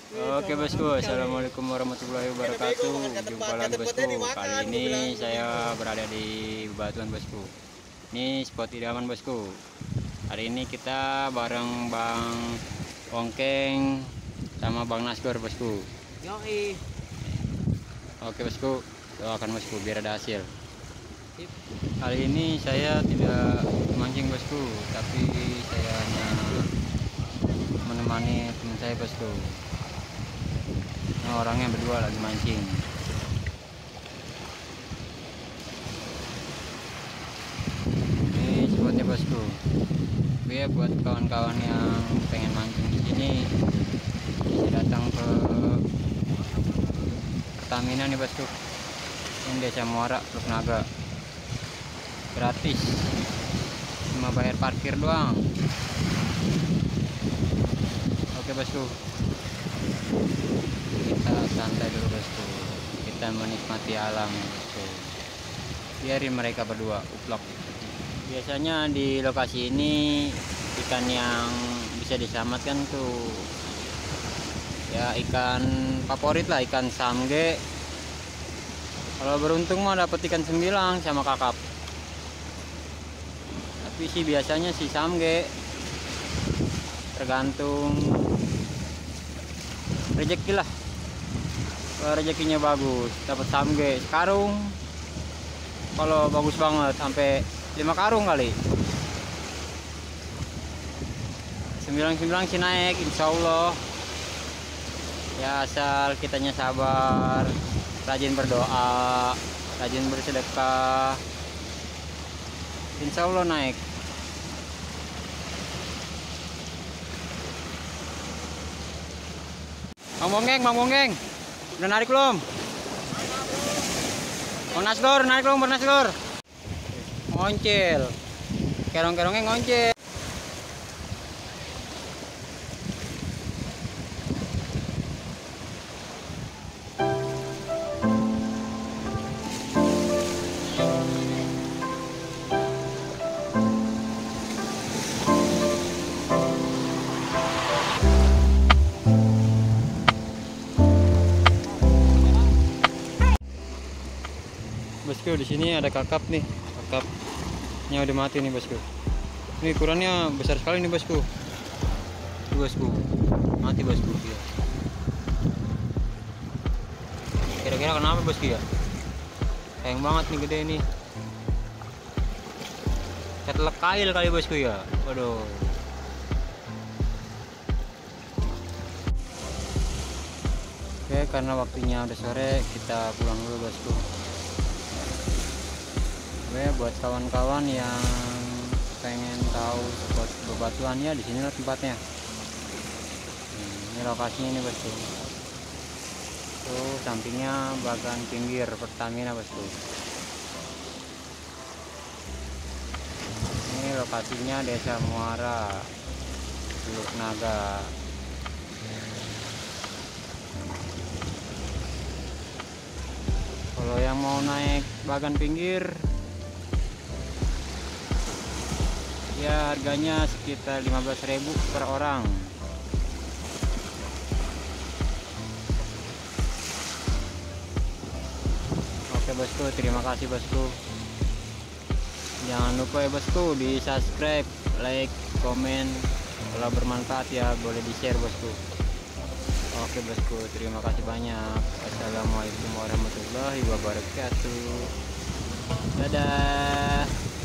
Oke bosku, assalamualaikum warahmatullahi wabarakatuh. Jumpa lagi bosku. Kali ini saya berada di Bebatuan bosku. Ini spot idaman bosku. Hari ini kita bareng Bang Ongkeng sama Bang Nasgor bosku. Yoi. Oke bosku, doakan bosku biar ada hasil. Kali ini saya tidak mancing bosku, tapi saya hanya menemani teman saya bosku. Orangnya berdua lagi mancing. Ini spotnya bosku. Ya buat kawan-kawan yang pengen mancing di sini bisa datang ke Pertamina nih bosku. Ini Desa Muara, Teluk Naga. Gratis. Cuma bayar parkir doang. Oke bosku. Kita santai dulu bosku, kita menikmati alam bosku, biarin mereka berdua uplok. Biasanya di lokasi ini ikan yang bisa diselamatkan tuh ya ikan favorit lah, ikan samge. Kalau beruntung mah dapat ikan sembilang sama kakap, tapi sih biasanya si samge, tergantung rezeki lah. Kalau rezekinya bagus dapat samge sekarung, kalau bagus banget sampai 5 karung kali. Sembilang sih naik insya Allah ya, asal kitanya sabar, rajin berdoa, rajin bersedekah, insya Allah naik. Bang Bonggeng, udah narik belum? Bang Nasgor, narik belum Bang Nasgor? Ngoncil, kerong-kerongnya ngoncil. Bosku, di sini ada kakap nih, kakapnya udah mati nih bosku. Ini ukurannya besar sekali nih bosku. Tuh bosku, mati bosku dia. Kira-kira kenapa bosku ya? Sayang banget nih, gede nih. Ketelek kail kali bosku ya. Waduh. Oke, karena waktunya udah sore, kita pulang dulu bosku. Oke, buat kawan-kawan yang pengen tahu spot bebatuannya, di sini tempatnya. Ini lokasinya nih bosku. Tuh sampingnya bagan pinggir Pertamina bosku. Ini lokasinya Desa Muara, Teluk Naga. Kalau yang mau naik bagan pinggir ya harganya sekitar 15.000 per orang. Oke bosku, terima kasih bosku. Jangan lupa ya bosku di subscribe, like, komen. Kalau bermanfaat ya boleh di share bosku. Oke bosku, terima kasih banyak. Assalamualaikum warahmatullahi wabarakatuh. Dadah.